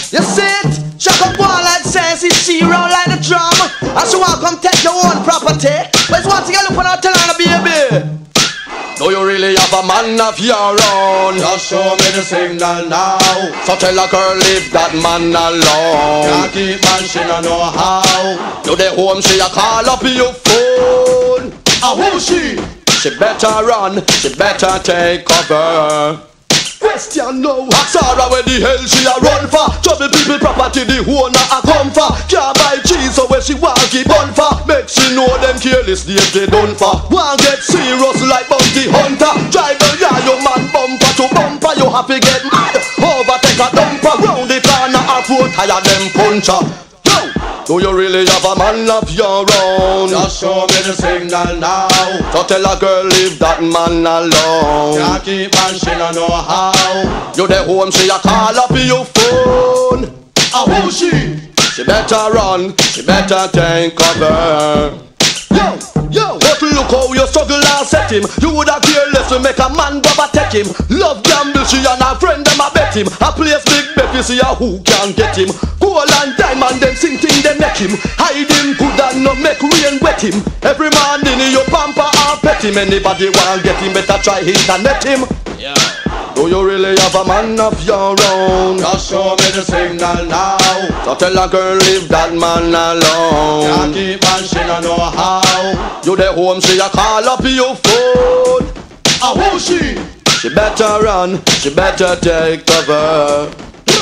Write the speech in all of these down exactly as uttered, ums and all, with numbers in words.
You see it? Chuck up one like sense, it see round like the drum. And she want come take your own property. But it's one thing I look on her tell her, baby. Do you really have a man of your own? Just show me the signal now. So tell a girl leave that man alone. Can't keep man, she don't know how. You the home, she a call up your phone. And who she? She better run, she better take cover. Question now, Sarah where the hell she a run for? Trouble people property the owner a come for. Can't buy cheese so where she want keep on for. Make she know them careless days they done for. Want get serious like bounty hunter. Drive a yeah, your man bumper to bumper. You have to get mad, overtake a dumper. Round the corner or foot tire them puncher. Do you really have a man of your own? Just show me the signal now. So tell a girl leave that man alone. Can't keep man, she don't know how. You the home, she a call up your phone. And who she? She better run, she better take cover. Yo, yo, but look how you struggle and set him. You woulda careless to make a man grab a take him. Love gamble, she and her friend them a bet him. A place big bet you see a who can get him. Gold and diamond them sing thing they make him. Hide him good and not make rain wet him. Every morning you pamper and pet him. Anybody want get him better try hit and net him. Yeah. Do you really have a man of your own? Just show me the signal now. So tell a girl leave that man alone. Can't keep man, she don't know how. You the home, she a call up your phone. And who she? She better run, she better take cover.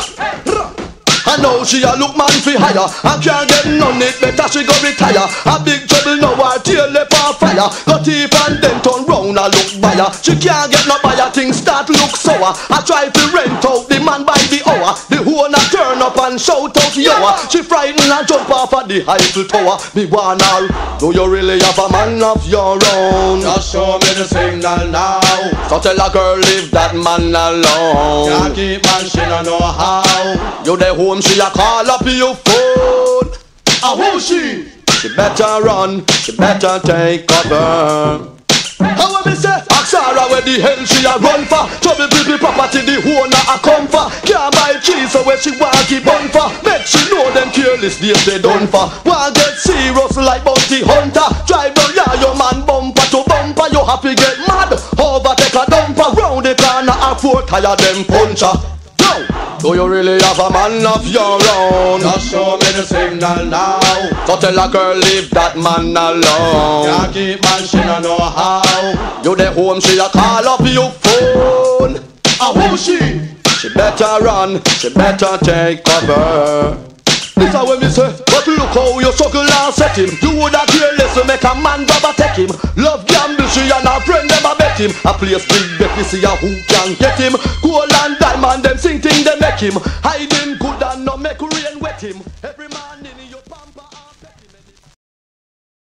I know she a look man fi higher. I can't get none it better she go retire. A big trouble now her tail left on fire. Got teeth and then turn round and look buyer. She can't get no buyer, things start look sour. I try to rent out the man by the hour. The owner turn up and shout out yower. She frightened and jump off of the Eiffel Tower. Me want her, do you really have a man of your own? Just show me the signal now. So tell a girl leave that man alone. Can't keep man, she don't know how. You the home, she a call up your phone. And who she? She better run, she better take cover. How me say? Ask Sarah where the hell she a run for. Trouble people property the owner a come for. Can't buy cheese so where she want keep on for. Make she know them careless days they done for. Want get serious like bounty hunter. Drive down yeah, your man bumper to bumper. You happy get mad, overtake a dumper. Round the corner and four tire them puncher. Do you really have a man of your own? Just show me the signal now. So tell a girl leave that man alone. Can't keep man, she don't know how. You the home, she a call up your phone. And who she? She better run, she better take cover. This is what me say, but look how you struggle and set him. You woulda careless to make a man grab a take him. Love gamble, she and her friend them a bet him. A place big bet we see a who can get him. Gold and diamond them sing thing they make him. Hide him good and not make rain wet him. Every man